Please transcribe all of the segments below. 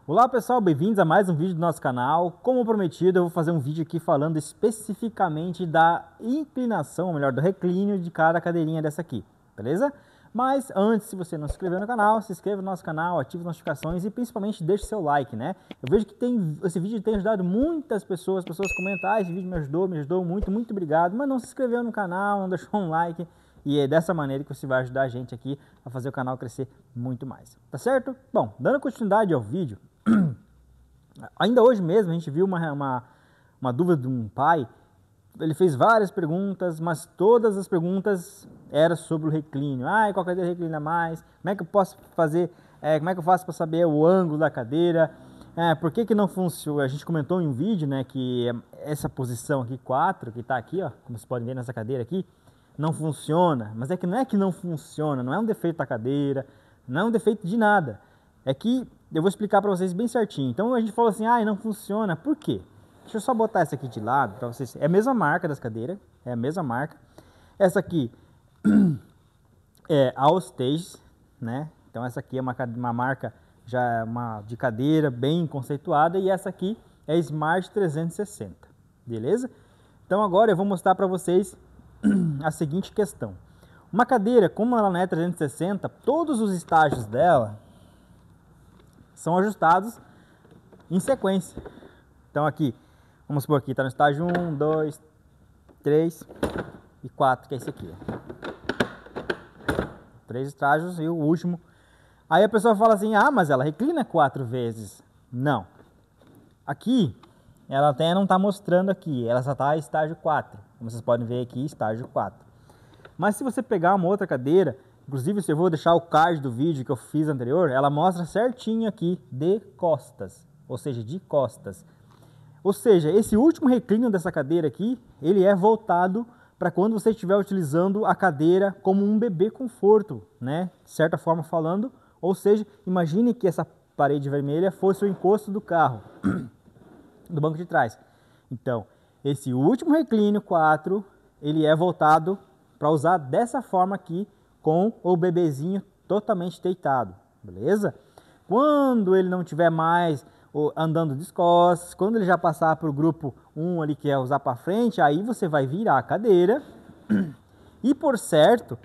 Olá pessoal, bem-vindos a mais um vídeo do nosso canal. Como prometido, eu vou fazer um vídeo aqui falando especificamente da inclinação, ou melhor, do reclínio de cada cadeirinha dessa aqui, beleza? Mas antes, se você não se inscreveu no canal, se inscreva no nosso canal, ative as notificações e principalmente deixe seu like, né? Eu vejo que esse vídeo tem ajudado muitas pessoas comentaram, esse vídeo me ajudou muito, muito obrigado, mas não se inscreveu no canal, não deixou um like. E é dessa maneira que você vai ajudar a gente aqui a fazer o canal crescer muito mais, tá certo? Bom, dando continuidade ao vídeo, ainda hoje mesmo a gente viu uma dúvida de um pai. Ele fez várias perguntas, mas todas as perguntas eram sobre o reclínio. Qual cadeira reclina mais? Como é que eu posso fazer? Como é que eu faço para saber o ângulo da cadeira? Por que não funciona? A gente comentou em um vídeo, né, que essa posição aqui 4, que está aqui, ó, como vocês podem ver nessa cadeira aqui, não funciona. Mas não é que não funciona, não é um defeito da cadeira, não é um defeito de nada. É que eu vou explicar para vocês bem certinho. Então a gente falou assim, não funciona. Por quê? Deixa eu só botar essa aqui de lado para vocês. É a mesma marca das cadeiras, é a mesma marca. Essa aqui é Allstage, né? Então essa aqui é uma marca já de cadeira bem conceituada, e essa aqui é Smart 360, beleza? Então agora eu vou mostrar para vocês a seguinte questão. Uma cadeira, como ela não é 360, todos os estágios dela são ajustados em sequência. Então aqui, vamos supor aqui, está no estágio 1, 2, 3 e 4, que é esse aqui. 3 estágios e o último. Aí a pessoa fala assim, mas ela reclina 4 vezes. Não. Aqui, ela até não está mostrando aqui, ela só está em estágio 4. Como vocês podem ver aqui, estágio 4. Mas se você pegar uma outra cadeira, inclusive eu vou deixar o card do vídeo que eu fiz anterior, ela mostra certinho aqui de costas, ou seja, de costas. Ou seja, esse último reclínio dessa cadeira aqui, ele é voltado para quando você estiver utilizando a cadeira como um bebê conforto, né? De certa forma falando, ou seja, imagine que essa parede vermelha fosse o encosto do carro, do banco de trás. Então, esse último reclínio 4, ele é voltado para usar dessa forma aqui, com o bebezinho totalmente deitado, beleza? Quando ele não tiver mais andando de costas, quando ele já passar para o grupo 1 ali, que é usar para frente, aí você vai virar a cadeira e, por certo,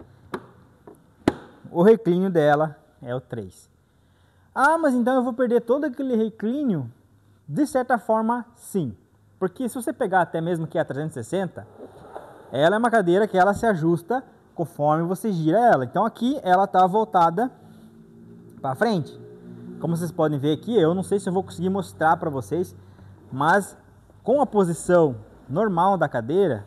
o reclínio dela é o 3. Mas então eu vou perder todo aquele reclínio? De certa forma, sim. Porque se você pegar até mesmo que a 360, ela é uma cadeira que ela se ajusta conforme você gira ela. Então aqui ela está voltada para frente. Como vocês podem ver aqui, eu não sei se eu vou conseguir mostrar para vocês, mas com a posição normal da cadeira,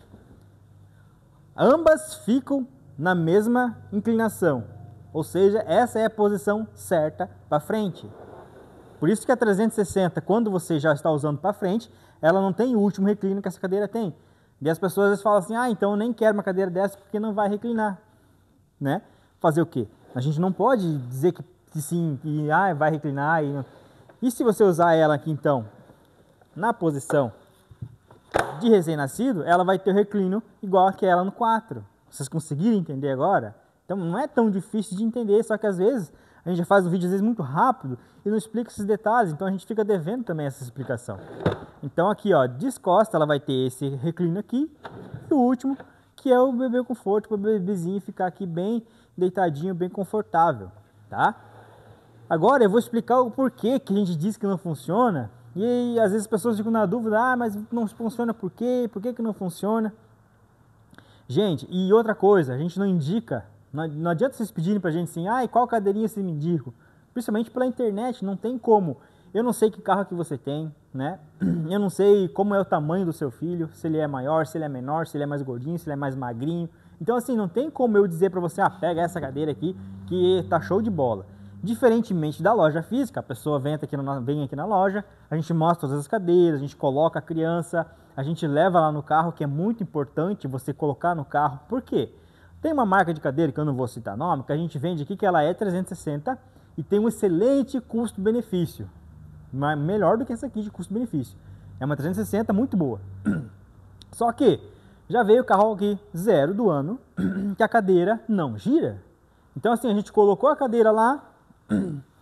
ambas ficam na mesma inclinação. Ou seja, essa é a posição certa para frente. Por isso que a 360, quando você já está usando para frente, ela não tem o último reclínio que essa cadeira tem. E as pessoas às vezes falam assim, então eu nem quero uma cadeira dessa porque não vai reclinar, né? Fazer o quê? A gente não pode dizer que sim, que vai reclinar. E se você usar ela aqui então, na posição de recém-nascido, ela vai ter o reclínio igual aquela no 4. Vocês conseguiram entender agora? Então não é tão difícil de entender, só que às vezes a gente já faz um vídeo às vezes muito rápido e não explica esses detalhes, então a gente fica devendo também essa explicação. Então aqui, ó, descosta, ela vai ter esse reclínio aqui, e o último, que é o bebê conforto, para o bebezinho ficar aqui bem deitadinho, bem confortável, tá? Agora eu vou explicar o porquê que a gente diz que não funciona, e aí, às vezes as pessoas ficam na dúvida, mas não funciona por quê? Por que não funciona? Gente, e outra coisa, a gente não indica, não adianta vocês pedirem pra gente assim, qual cadeirinha você me indica? Principalmente pela internet, não tem como. Eu não sei que carro que você tem, né? Eu não sei como é o tamanho do seu filho, se ele é maior, se ele é menor, se ele é mais gordinho, se ele é mais magrinho. Então assim, não tem como eu dizer pra você, pega essa cadeira aqui que tá show de bola. Diferentemente da loja física, a pessoa vem aqui na loja, a gente mostra todas as cadeiras, a gente coloca a criança, a gente leva lá no carro, que é muito importante você colocar no carro. Por quê? Tem uma marca de cadeira, que eu não vou citar nome, que a gente vende aqui, que ela é 360 e tem um excelente custo-benefício. Melhor do que essa aqui de custo-benefício. É uma 360 muito boa. Só que já veio o carro aqui 0 do ano, que a cadeira não gira. Então assim, a gente colocou a cadeira lá,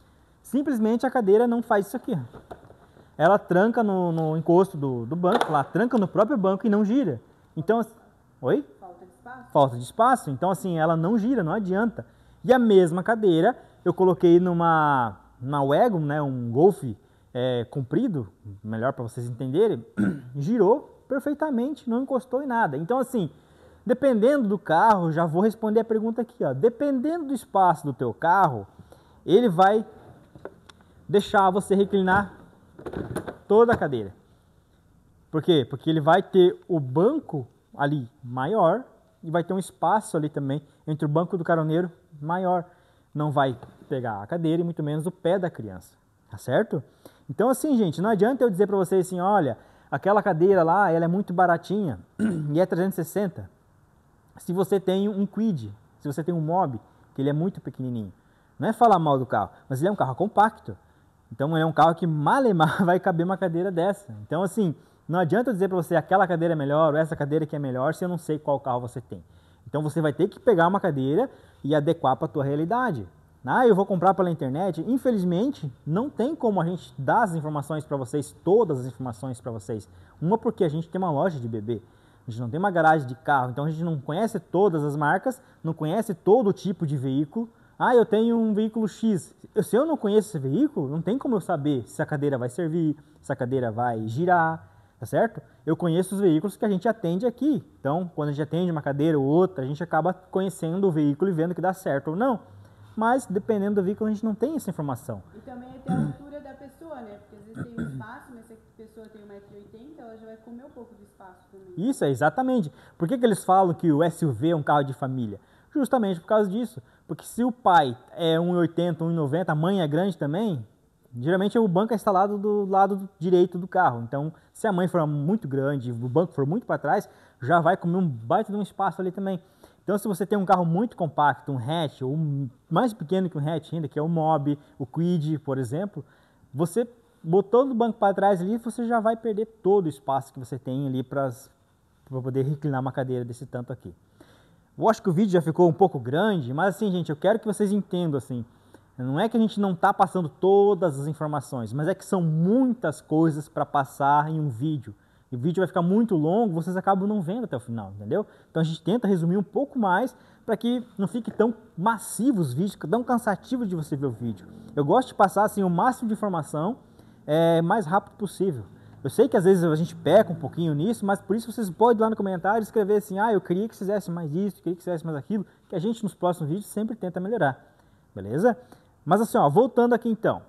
Simplesmente a cadeira não faz isso aqui. Ela tranca no encosto do banco, ela tranca no próprio banco e não gira. Então, oi? Falta de espaço. Falta de espaço. Então, assim, ela não gira, não adianta. E a mesma cadeira, eu coloquei na Wagon, né, um Golf comprido, melhor para vocês entenderem, girou perfeitamente, não encostou em nada. Então, assim, dependendo do carro, já vou responder a pergunta aqui, ó. Dependendo do espaço do teu carro, ele vai deixar você reclinar toda a cadeira. Por quê? Porque ele vai ter o banco ali maior e vai ter um espaço ali também entre o banco do caroneiro maior. Não vai pegar a cadeira e muito menos o pé da criança, tá certo? Então, assim, gente, não adianta eu dizer para vocês assim, olha, aquela cadeira lá, ela é muito baratinha e é 360. Se você tem um Kwid, se você tem um Mobi, que ele é muito pequenininho. Não é falar mal do carro, mas ele é um carro compacto. Então, é um carro que malemar vai caber uma cadeira dessa. Então, assim, não adianta eu dizer para você aquela cadeira é melhor ou essa cadeira que é melhor se eu não sei qual carro você tem. Então, você vai ter que pegar uma cadeira e adequar para a tua realidade. Ah, eu vou comprar pela internet. Infelizmente, não tem como a gente dar as informações para vocês, todas as informações para vocês. Uma porque a gente tem uma loja de bebê. A gente não tem uma garagem de carro, então a gente não conhece todas as marcas, não conhece todo tipo de veículo. Ah, eu tenho um veículo X. Se eu não conheço esse veículo, não tem como eu saber se a cadeira vai servir, se a cadeira vai girar, tá certo? Eu conheço os veículos que a gente atende aqui. Então, quando a gente atende uma cadeira ou outra, a gente acaba conhecendo o veículo e vendo que dá certo ou não. Mas, dependendo do veículo, a gente não tem essa informação. E também até a altura da pessoa, né? Porque às vezes tem um espaço, mas se a pessoa tem 1,80 m, ela já vai comer um pouco de espaço também. Isso, é exatamente. Por que eles falam que o SUV é um carro de família? Justamente por causa disso. Porque se o pai é 1,80 m, 1,90 m, a mãe é grande também, geralmente o banco é instalado do lado direito do carro. Então, se a mãe for muito grande, o banco for muito para trás, já vai comer um baita de um espaço ali também. Então, se você tem um carro muito compacto, um hatch, ou mais pequeno que um hatch ainda, que é o Mobi, o Kwid, por exemplo, você botou o banco para trás ali, você já vai perder todo o espaço que você tem ali para poder reclinar uma cadeira desse tanto aqui. Eu acho que o vídeo já ficou um pouco grande, mas assim, gente, eu quero que vocês entendam assim, não é que a gente não está passando todas as informações, mas é que são muitas coisas para passar em um vídeo. E o vídeo vai ficar muito longo, vocês acabam não vendo até o final, entendeu? Então a gente tenta resumir um pouco mais para que não fique tão massivo os vídeos, tão cansativo de você ver o vídeo. Eu gosto de passar assim o máximo de informação mais rápido possível. Eu sei que às vezes a gente peca um pouquinho nisso, mas por isso vocês podem ir lá no comentário escrever assim, eu queria que fizesse mais isso, queria que fizesse mais aquilo, que a gente nos próximos vídeos sempre tenta melhorar, beleza? Mas assim, voltando aqui então,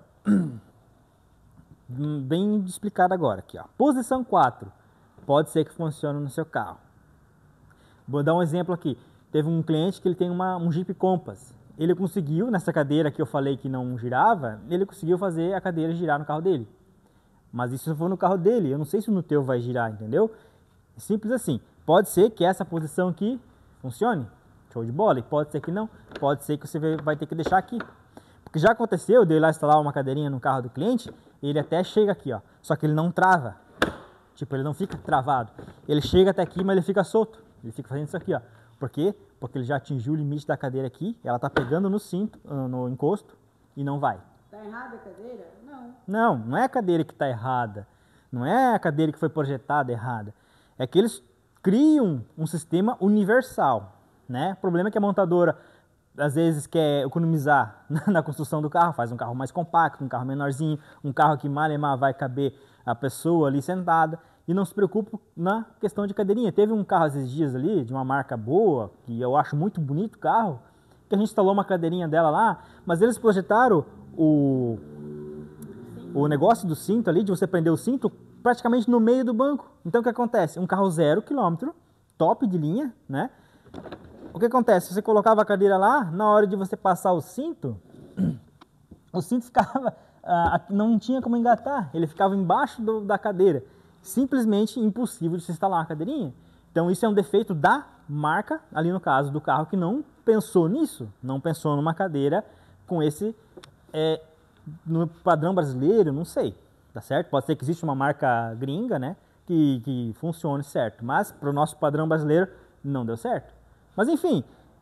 bem explicado agora aqui, posição 4, pode ser que funcione no seu carro. Vou dar um exemplo aqui, teve um cliente que ele tem um Jeep Compass, ele conseguiu, nessa cadeira que eu falei que não girava, ele conseguiu fazer a cadeira girar no carro dele. Mas isso for no carro dele, eu não sei se no teu vai girar, entendeu? Simples assim. Pode ser que essa posição aqui funcione, show de bola, e pode ser que não. Pode ser que você vai ter que deixar aqui. Porque já aconteceu, de eu ir lá instalar uma cadeirinha no carro do cliente, ele até chega aqui, só que ele não trava. Tipo, ele não fica travado. Ele chega até aqui, mas ele fica solto. Ele fica fazendo isso aqui, Por quê? Porque ele já atingiu o limite da cadeira aqui, ela tá pegando no cinto, no encosto, e não vai. Tá errada a cadeira? Não. Não é a cadeira que está errada. Não é a cadeira que foi projetada errada. É que eles criam um sistema universal, né? O problema é que a montadora, às vezes, quer economizar na construção do carro, faz um carro mais compacto, um carro menorzinho, um carro que malemar vai caber a pessoa ali sentada, e não se preocupa na questão de cadeirinha. Teve um carro esses dias ali, de uma marca boa, que eu acho muito bonito o carro, que a gente instalou uma cadeirinha dela lá, mas eles projetaram o negócio do cinto ali, de você prender o cinto praticamente no meio do banco. Então o que acontece? Um carro 0 km, top de linha, né? O que acontece? Você colocava a cadeira lá, na hora de você passar o cinto ficava, não tinha como engatar, ele ficava embaixo da cadeira. Simplesmente impossível de se instalar a cadeirinha. Então isso é um defeito da marca, ali no caso do carro, que não pensou nisso, não pensou numa cadeira com esse no padrão brasileiro, não sei, tá certo? Pode ser que exista uma marca gringa, né, que funcione certo, mas para o nosso padrão brasileiro não deu certo. Mas enfim,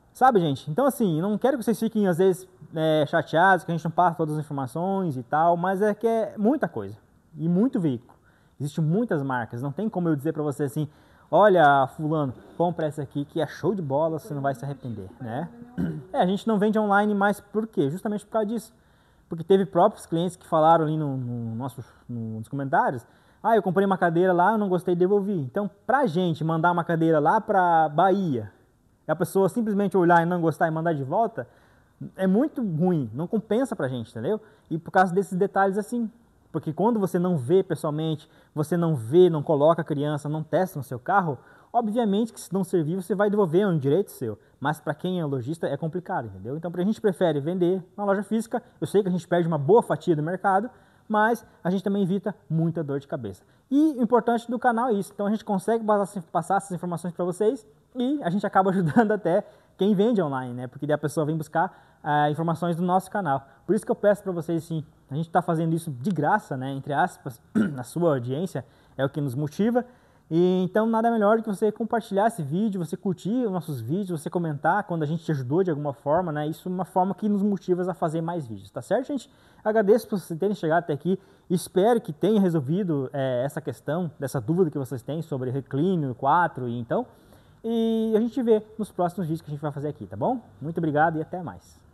Sabe, gente? Então, assim, não quero que vocês fiquem, às vezes, chateados, que a gente não passa todas as informações e tal, mas é que é muita coisa e muito veículo. Existem muitas marcas, não tem como eu dizer para você assim, olha, fulano, compra essa aqui que é show de bola, você não vai se arrepender, né? A gente não vende online mais por quê? Justamente por causa disso. Porque teve próprios clientes que falaram ali nos comentários, ah, eu comprei uma cadeira lá, eu não gostei, devolvi. Então, pra gente mandar uma cadeira lá pra Bahia, e a pessoa simplesmente olhar e não gostar e mandar de volta, é muito ruim, não compensa pra gente, entendeu? E por causa desses detalhes assim, porque quando você não vê pessoalmente, você não vê, não coloca a criança, não testa no seu carro, obviamente que se não servir, você vai devolver, é um direito seu. Mas para quem é lojista é complicado, entendeu? Então a gente prefere vender na loja física. Eu sei que a gente perde uma boa fatia do mercado, mas a gente também evita muita dor de cabeça. E o importante do canal é isso. Então a gente consegue passar essas informações para vocês e a gente acaba ajudando até quem vende online, né? Porque daí a pessoa vem buscar informações do nosso canal. Por isso que eu peço para vocês, sim, a gente está fazendo isso de graça, né? Entre aspas, na sua audiência, é o que nos motiva. E então nada melhor do que você compartilhar esse vídeo, você curtir os nossos vídeos, você comentar quando a gente te ajudou de alguma forma, né? Isso é uma forma que nos motiva a fazer mais vídeos, tá certo, gente? Agradeço por vocês terem chegado até aqui, espero que tenha resolvido essa questão, dessa dúvida que vocês têm sobre Recline 4 e então. E a gente vê nos próximos vídeos que a gente vai fazer aqui, tá bom? Muito obrigado e até mais.